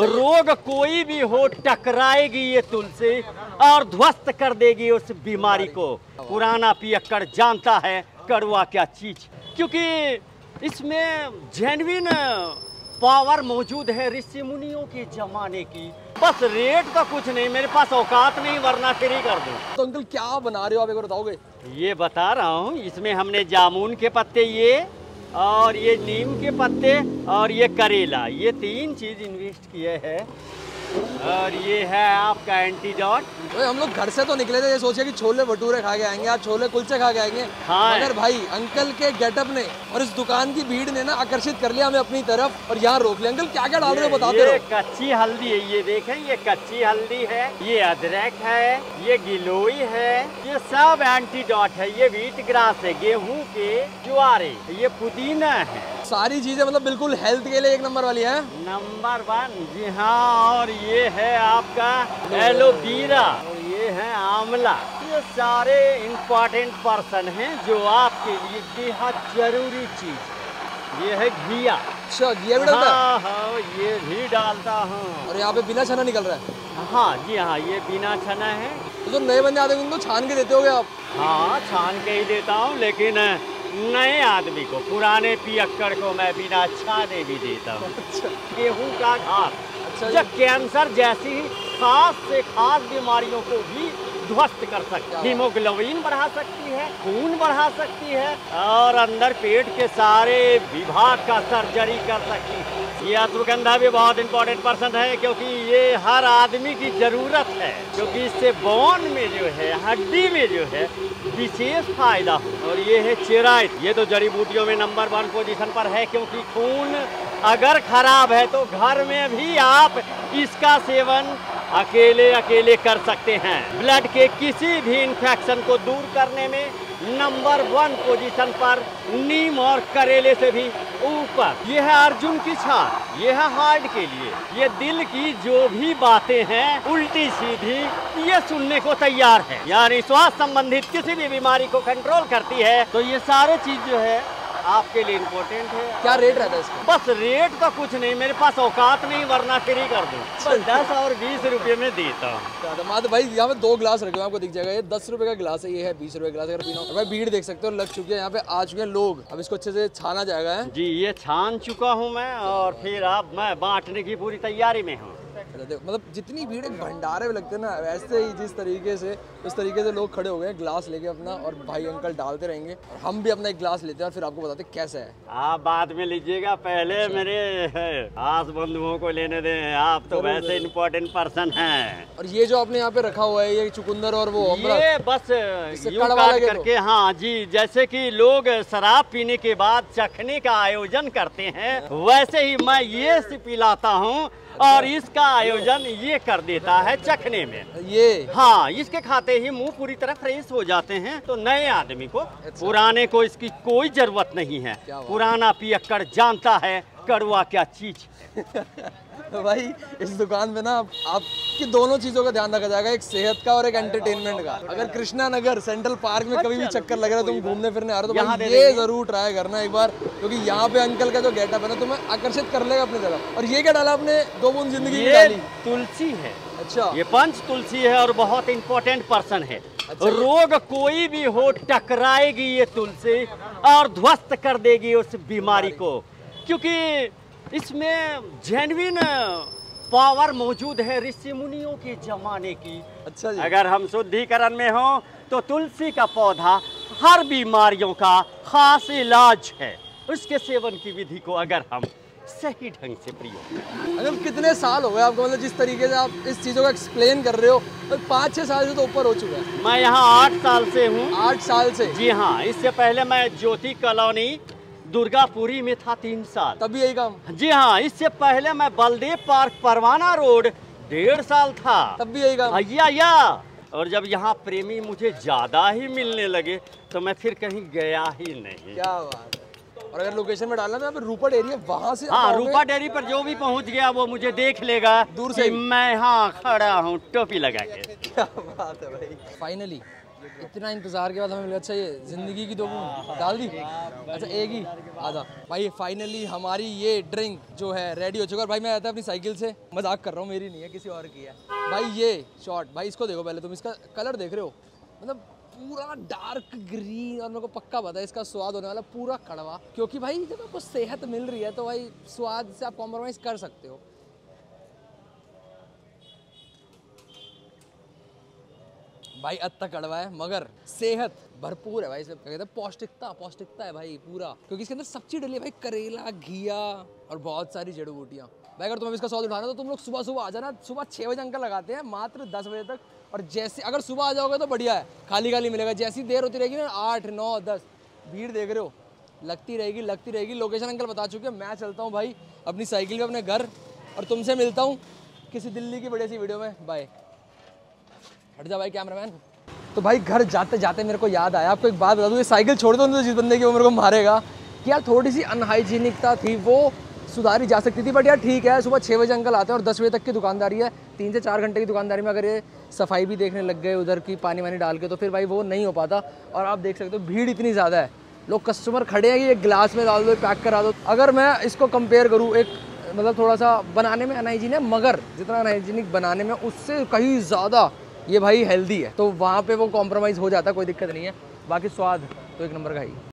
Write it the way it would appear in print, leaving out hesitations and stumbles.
रोग कोई भी हो टकराएगी ये तुलसी और ध्वस्त कर देगी उस बीमारी को। पुराना पियक्कड़ जानता है कड़वा क्या चीज, क्योंकि इसमें जेन्युइन पावर मौजूद है ऋषि मुनियों के जमाने की। बस रेट का कुछ नहीं, मेरे पास औकात नहीं वरना फ्री कर दूं। तो अंकल क्या बना रहे हो आप, एक बार बताओगे? ये बता रहा हूँ, इसमें हमने जामुन के पत्ते ये और ये नीम के पत्ते और ये करेला, ये 3 चीज इन्वेस्ट किए हैं। और ये है आपका एंटीडोट। हम लोग घर से तो निकले थे, ये सोचे कि छोले भटूरे खा के आएंगे, आज छोले कुलचे खा के आएंगे। हाँ, मगर भाई अंकल के गेटअप ने और इस दुकान की भीड़ ने ना आकर्षित कर लिया हमें अपनी तरफ और यहाँ रोक लिया। अंकल क्या क्या डाल रहे हो बताते रहो। कच्ची हल्दी है, ये देखें, ये कच्ची हल्दी है, ये अदरक है, ये गिलोई है, ये सब एंटीडोट है। ये व्हीट ग्रास है, गेहूं के ज्वारे, ये पुदीना है। सारी चीजें मतलब बिल्कुल हेल्थ के लिए 1 नंबर वाली है। नंबर 1, जी हाँ। और ये है आपका एलोवेरा और ये है आंवला। ये सारे इम्पोर्टेंट पर्सन हैं जो आपके लिए बेहद जरूरी चीज। ये है घिया। अच्छा, घिया भी डालता है? हाँ, ये भी डालता हूँ। और यहाँ पे बिना छना निकल रहा है? हाँ जी हाँ, ये बिना छना है। तो नए बंदे आते हैं उनको छान के देते होगे आप? हाँ, छान के ही देता हूँ, लेकिन नए आदमी को, पुराने पियक्कड़ को मैं बिना छाने भी देता हूँ। अच्छा। गेहूं का घास, अच्छा, जो कैंसर जैसी खास से खास बीमारियों को भी ध्वस्त कर सकती है। हीमोग्लोबिन बढ़ा सकती है, खून बढ़ा सकती है और अंदर पेट के सारे विभाग का सर्जरी कर सकती है। ये अश्वगंधा भी बहुत इंपॉर्टेंट पर्सन है, क्योंकि ये हर आदमी की जरूरत है, क्योंकि इससे बोन में जो है, हड्डी में जो है विशेष फायदा हो। और ये है चिरायत, ये तो जड़ी बूटियों में नंबर 1 पोजीशन पर है, क्योंकि खून अगर खराब है तो घर में भी आप इसका सेवन अकेले कर सकते हैं। ब्लड के किसी भी इन्फेक्शन को दूर करने में नंबर 1 पोजीशन पर नीम और करेले से भी ऊपर। ये है अर्जुन की छाल, ये है हार्ट के लिए। ये दिल की जो भी बातें हैं उल्टी सीधी, ये सुनने को तैयार है, यानी स्वास्थ्य संबंधित किसी भी बीमारी को कंट्रोल करती है। तो ये सारे चीज जो है आपके लिए इम्पोर्टेंट है। क्या रेट रहता है इसका? बस रेट का कुछ नहीं, मेरे पास औकात नहीं वरना फ्री कर दूं। बस 10 और 20 रुपए में देता हूँ। मात्र भाई यहाँ पे 2 गिलास रखे हुए आपको दिख जाएगा। ये 10 रुपए का गिलास है, ये है 20 रुपए का गिलास। अगर पीना हो भाई, भीड़ देख सकते हो लग चुकी है, यहाँ पे आ चुके हैं लोग। अब इसको अच्छे से छाना जाएगा है जी। ये छान चुका हूँ मैं और फिर अब मैं बांटने की पूरी तैयारी में हूँ। मतलब जितनी भीड़ एक भंडारे में लगते हैं ना, वैसे ही जिस तरीके से उस तरीके से लोग खड़े हो गए गिलास लेके अपना, और भाई अंकल डालते रहेंगे और हम भी अपना एक गिलास लेते हैं और फिर आपको बताते हैं कैसा है। आप बाद में लीजिएगा, पहले मेरे आस बंधुओं को लेने दें, आप तो वैसे इम्पोर्टेंट पर्सन हैं। और ये जो आपने यहाँ पे रखा हुआ है, ये चुकंदर और वो ये बस यूं काट करके, हाँ जी, जैसे कि लोग शराब पीने के बाद चखने का आयोजन करते हैं, वैसे ही मैं ये पिलाता हूँ और इसका आयोजन ये कर देता है चखने में। ये हाँ, इसके खाते ही मुंह पूरी तरह फ्रेश हो जाते हैं। तो नए आदमी को, पुराने को इसकी कोई जरूरत नहीं है। पुराना पियक्कड़ जानता है कड़वा क्या चीज। तो भाई इस दुकान में ना आपकी दोनों चीजों का ध्यान रखा जाएगा, एक सेहत का और एक एंटरटेनमेंट का। अगर कृष्णा नगर सेंट्रल पार्क में कभी भी चक्कर लग रहा है, तुम घूमने फिरने आ रहे हो, तो भाई ये जरूर ट्राई करना एक बार, क्योंकि यहाँ पे अंकल का जो गेटअप है ना तुम्हें आकर्षित कर लेगा अपनी तरफ। और ये क्या डाला आपने? 2 बूंद जिंदगी में डाली। तुलसी है। अच्छा, ये पंच तुलसी है और बहुत इंपॉर्टेंट पर्सन है। अच्छा, रोग कोई भी हो टकराएगी ये तुलसी और ध्वस्त कर देगी उस बीमारी को, क्योंकि इसमें जेन्युइन पावर मौजूद है ऋषि मुनियों के जमाने की। अच्छा जी। अगर हम शुद्धिकरण में हो तो तुलसी का पौधा हर बीमारियों का खास इलाज है। उसके सेवन की विधि को अगर हम सही ढंग से प्रयोग। अगर कितने साल हो गए आपको, मतलब जिस तरीके से आप इस चीज़ों को एक्सप्लेन कर रहे हो, तो 5-6 साल से तो ऊपर हो चुका है। मैं यहाँ 8 साल से हूँ। 8 साल से? जी हाँ। इससे पहले मैं ज्योति कॉलोनी दुर्गापुरी में था 3 साल। तब भी यही काम? जी हाँ। इससे पहले मैं बलदेव पार्क परवाना रोड 1.5 साल था। तब भी यही काम? या और जब यहाँ प्रेमी मुझे ज्यादा ही मिलने लगे तो मैं फिर कहीं गया ही नहीं। क्या बात है। और अगर लोकेशन में डालना तो रूपा डेयरी है, वहाँ से? हाँ, रूपा डेयरी पर जो भी पहुँच गया वो मुझे देख लेगा दूर से। मैं हाँ खड़ा हूँ टोपी लगा के। क्या बात है भाई। फाइनली इतना इंतजार के बाद हमें मिला। अच्छा ये जिंदगी की 2 बूंद डाल दी, अच्छा एक ही आधा। भाई फाइनली हमारी ये ड्रिंक जो है रेडी हो चुका है। भाई मैं आया था अपनी साइकिल से, मजाक कर रहा हूँ, मेरी नहीं है किसी और की है। भाई ये शॉट, भाई इसको देखो पहले, तुम इसका कलर देख रहे हो, मतलब पूरा डार्क ग्रीन, और मेरे को पक्का पता है इसका स्वाद होने वाला पूरा कड़वा, क्योंकि भाई जब आपको सेहत मिल रही है तो भाई स्वाद से आप कॉम्प्रोमाइज़ कर सकते हो। भाई अत्ता कड़वा है मगर सेहत भरपूर है भाई, इसमें क्या कहते हैं पौष्टिकता है भाई पूरा, क्योंकि इसके अंदर सब्जी डली है भाई, करेला, घिया और बहुत सारी जड़ी बूटियाँ। भाई अगर तुम्हें इसका स्वाद उठाना तो तुम लोग सुबह आ जाना, सुबह 6 बजे अंकल लगाते हैं, मात्र 10 बजे तक। और जैसे अगर सुबह आ जाओगे तो बढ़िया है, खाली मिलेगा। जैसी देर होती रहेगी ना 8, 9, 10, भीड़ देख रहे हो लगती रहेगी। लोकेशन अंकल बता चुके हैं। मैं चलता हूँ भाई अपनी साइकिल पे अपने घर, और तुमसे मिलता हूँ किसी दिल्ली की बड़ी सी वीडियो में। बाय। हट जा भाई कैमरामैन। तो भाई घर जाते जाते मेरे को याद आया, आपको एक बात बता दूँ, ये साइकिल छोड़ दो तो जिस बंदे की वो मेरे को मारेगा कि यार थोड़ी सी अनहाइजीनिकता थी, वो सुधारी जा सकती थी। बट यार ठीक है, सुबह 6 बजे अंकल आते हैं और 10 बजे तक की दुकानदारी है। 3 से 4 घंटे की दुकानदारी में अगर ये सफाई भी देखने लग गए उधर की पानी वानी डाल के, तो फिर भाई वो नहीं हो पाता। और आप देख सकते हो भीड़ इतनी ज़्यादा है, लोग कस्टमर खड़े हैं कि एक गिलास में डाल दो, पैक करा दो। अगर मैं इसको कंपेयर करूँ, एक मतलब थोड़ा सा बनाने में अनहाइजीन है, मगर जितना अनहाइजीनिक बनाने में उससे कहीं ज़्यादा ये भाई हेल्दी है, तो वहाँ पे वो कॉम्प्रोमाइज़ हो जाता है, कोई दिक्कत नहीं है। बाकी स्वाद तो एक नंबर का ही।